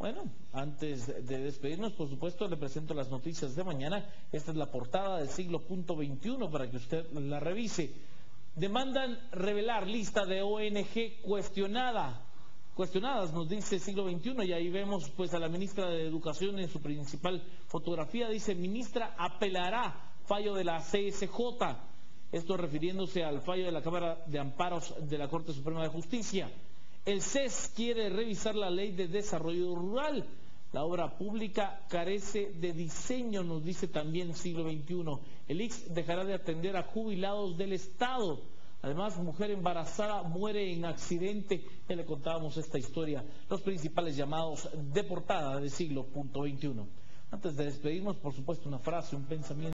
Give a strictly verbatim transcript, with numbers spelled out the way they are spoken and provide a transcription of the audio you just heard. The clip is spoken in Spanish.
Bueno, antes de despedirnos, por supuesto, le presento las noticias de mañana. Esta es la portada de siglo punto veintiuno para que usted la revise. Demandan revelar lista de O N G cuestionada. Cuestionadas, nos dice siglo veintiuno, y ahí vemos pues a la ministra de Educación en su principal fotografía. Dice: ministra apelará fallo de la C S J. Esto refiriéndose al fallo de la Cámara de Amparos de la Corte Suprema de Justicia. El C E S quiere revisar la Ley de Desarrollo Rural. La obra pública carece de diseño, nos dice también siglo veintiuno. El I C S dejará de atender a jubilados del Estado. Además, mujer embarazada muere en accidente. Ya le contábamos esta historia. Los principales llamados de portada de siglo punto veintiuno. Antes de despedirnos, por supuesto, una frase, un pensamiento.